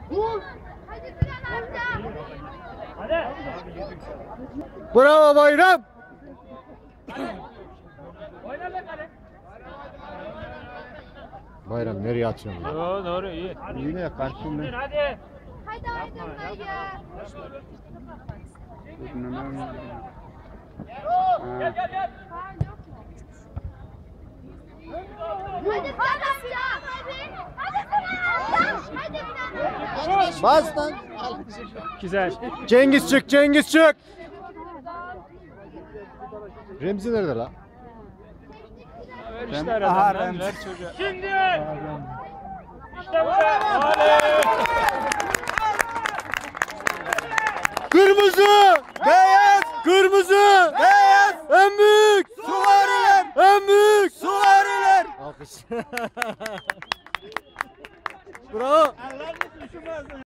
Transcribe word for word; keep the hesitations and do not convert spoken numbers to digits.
Bravo Bayram. Bayram nereye atıyorsun? lan? Doğru doğru iyi. Yine karşımda. Hadi. Hadi haydi haydi. Gel gel gel. Hadi sen amca. Hadi. Hadi sen amca. Hadi bir tane. Bas lan. Güzel. Cengiz çık, Cengiz çık. Remzi nerede la? Ver işte Aha, aradan lan, Remzi. ver çocuğa. Şimdi. İşte bu. Oley. Kırmızı, beyaz, kırmızı, beyaz, en büyük süvariler, en büyük süvariler. Alkış. Bravo.